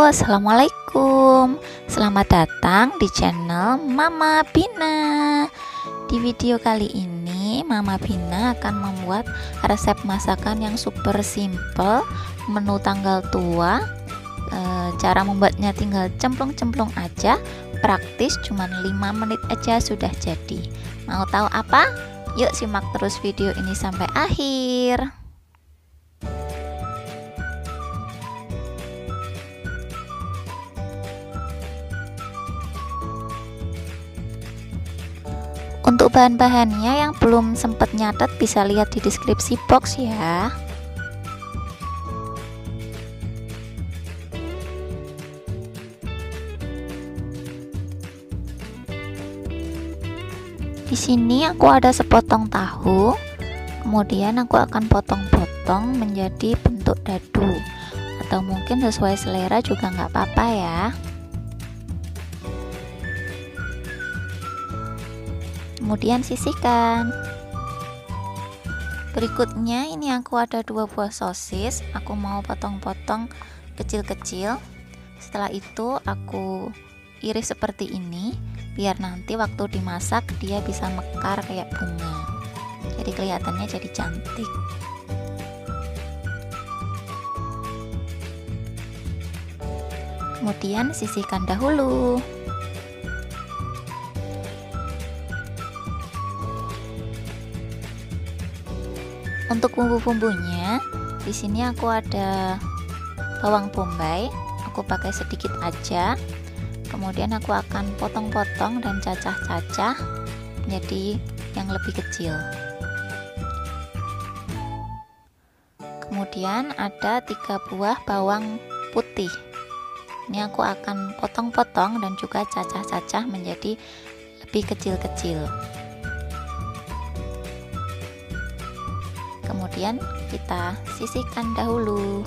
Assalamualaikum. Selamat datang di channel Mama Bina. Di video kali ini Mama Bina akan membuat resep masakan yang super simple, menu tanggal tua. Cara membuatnya tinggal cemplung-cemplung aja, praktis, cuman 5 menit aja sudah jadi. Mau tahu apa? Yuk simak terus video ini sampai akhir. Untuk bahan-bahannya yang belum sempat nyatet bisa lihat di deskripsi box ya. Di sini aku ada sepotong tahu, kemudian aku akan potong-potong menjadi bentuk dadu, atau mungkin sesuai selera juga nggak apa-apa ya. Kemudian sisihkan. Berikutnya ini aku ada 2 buah sosis, aku mau potong-potong kecil-kecil. Setelah itu aku iris seperti ini biar nanti waktu dimasak dia bisa mekar kayak bunga, jadi kelihatannya jadi cantik. Kemudian sisihkan dahulu. Untuk bumbu-bumbunya, di sini aku ada bawang bombay, aku pakai sedikit aja. Kemudian aku akan potong-potong dan cacah-cacah menjadi yang lebih kecil. Kemudian ada 3 buah bawang putih. Ini aku akan potong-potong dan juga cacah-cacah menjadi lebih kecil-kecil. Kemudian kita sisihkan dahulu.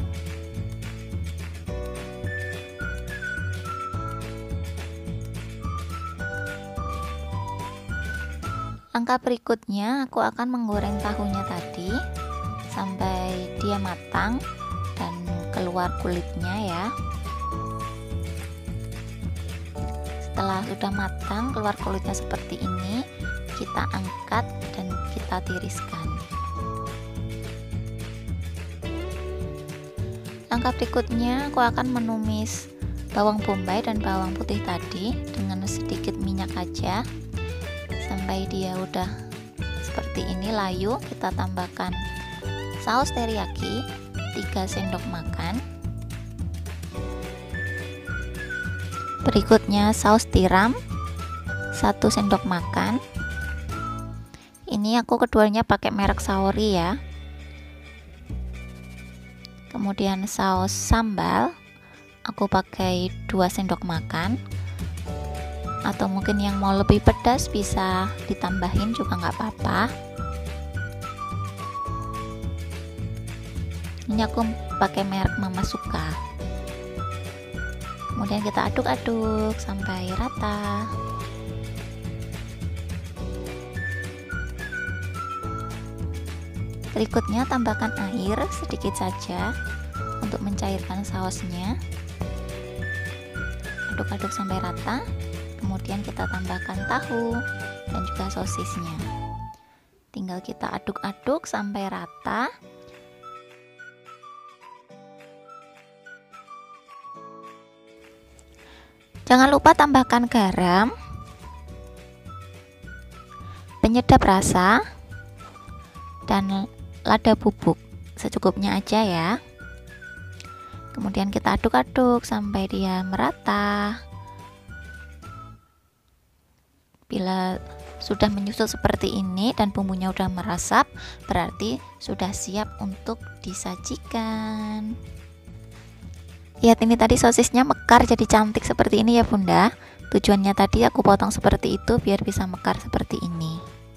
Langkah berikutnya aku akan menggoreng tahunya tadi sampai dia matang dan keluar kulitnya ya. Setelah sudah matang, keluar kulitnya seperti ini, kita angkat dan kita tiriskan. Langkah berikutnya aku akan menumis bawang bombay dan bawang putih tadi dengan sedikit minyak aja sampai dia udah seperti ini layu. Kita tambahkan saus teriyaki 3 sendok makan. Berikutnya saus tiram 1 sendok makan. Ini aku keduanya pakai merek Saori ya. Kemudian saus sambal aku pakai 2 sendok makan, atau mungkin yang mau lebih pedas bisa ditambahin juga nggak apa-apa. Ini aku pakai merek Mama Suka. Kemudian kita aduk-aduk sampai rata. Berikutnya tambahkan air sedikit saja untuk mencairkan sausnya. Aduk-aduk sampai rata. Kemudian kita tambahkan tahu dan juga sosisnya. Tinggal kita aduk-aduk sampai rata. Jangan lupa tambahkan garam, penyedap rasa, dan lada bubuk secukupnya aja ya. Kemudian kita aduk-aduk sampai dia merata. Bila sudah menyusut seperti ini dan bumbunya udah meresap, berarti sudah siap untuk disajikan. Lihat ini tadi sosisnya mekar jadi cantik seperti ini ya Bunda. Tujuannya tadi aku potong seperti itu biar bisa mekar seperti ini.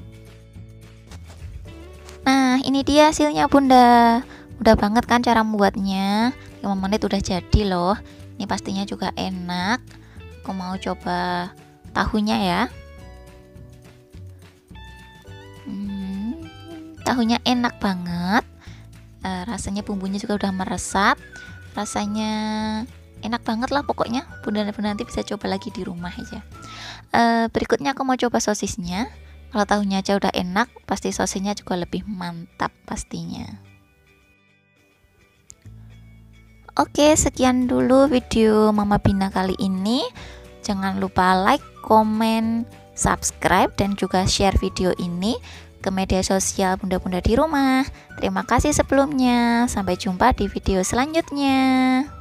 Nah, ini dia hasilnya Bunda. Udah banget kan cara membuatnya. 5 menit udah jadi loh. Ini pastinya juga enak. Aku mau coba tahunya ya. Tahunya enak banget. Rasanya bumbunya juga udah meresap. Rasanya enak banget lah pokoknya. Bunda nanti bisa coba lagi di rumah aja. Berikutnya aku mau coba sosisnya. Kalau tahunya aja udah enak, pasti sosisnya juga lebih mantap pastinya. Oke, sekian dulu video Mama Bina kali ini. Jangan lupa like, komen, subscribe, dan juga share video ini ke media sosial bunda-bunda di rumah. Terima kasih sebelumnya. Sampai jumpa di video selanjutnya.